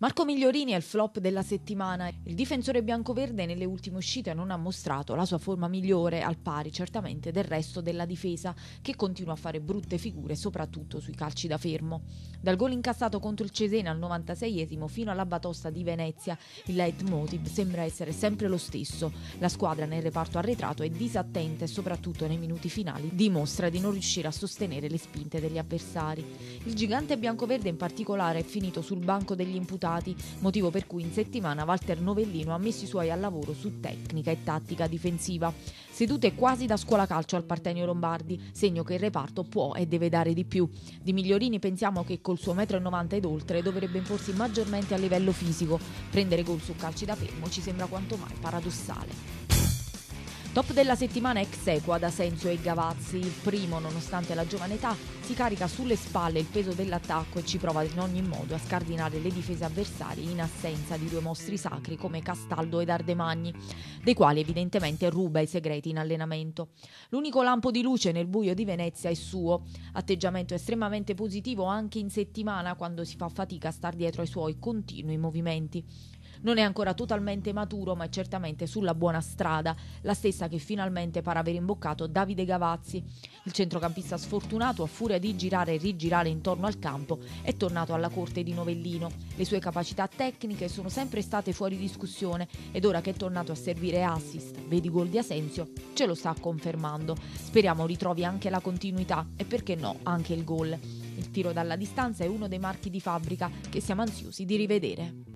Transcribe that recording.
Marco Migliorini è il flop della settimana. Il difensore biancoverde nelle ultime uscite non ha mostrato la sua forma migliore, al pari certamente del resto della difesa, che continua a fare brutte figure soprattutto sui calci da fermo. Dal gol incassato contro il Cesena al 96esimo fino alla batosta di Venezia, il leitmotiv sembra essere sempre lo stesso. La squadra nel reparto arretrato è disattenta e soprattutto nei minuti finali dimostra di non riuscire a sostenere le spinte degli avversari. Il gigante biancoverde in particolare è finito sul banco degli imputati, motivo per cui in settimana Walter Novellino ha messo i suoi al lavoro su tecnica e tattica difensiva. Sedute quasi da scuola calcio al Partenio Lombardi, segno che il reparto può e deve dare di più. Di Migliorini pensiamo che col suo 1,90 m ed oltre dovrebbe imporsi maggiormente a livello fisico. Prendere gol su calci da fermo ci sembra quanto mai paradossale. Top della settimana ex equo ad Asensio e Gavazzi. Il primo, nonostante la giovane età, si carica sulle spalle il peso dell'attacco e ci prova in ogni modo a scardinare le difese avversarie in assenza di due mostri sacri come Castaldo ed Ardemagni, dei quali evidentemente ruba i segreti in allenamento. L'unico lampo di luce nel buio di Venezia è suo. Atteggiamento estremamente positivo anche in settimana, quando si fa fatica a star dietro ai suoi continui movimenti. Non è ancora totalmente maturo, ma è certamente sulla buona strada, la stessa che finalmente pare aver imboccato Davide Gavazzi. Il centrocampista sfortunato, a furia di girare e rigirare intorno al campo, è tornato alla corte di Novellino. Le sue capacità tecniche sono sempre state fuori discussione ed ora che è tornato a servire assist, vedi gol di Asensio, ce lo sta confermando. Speriamo ritrovi anche la continuità e perché no anche il gol. Il tiro dalla distanza è uno dei marchi di fabbrica che siamo ansiosi di rivedere.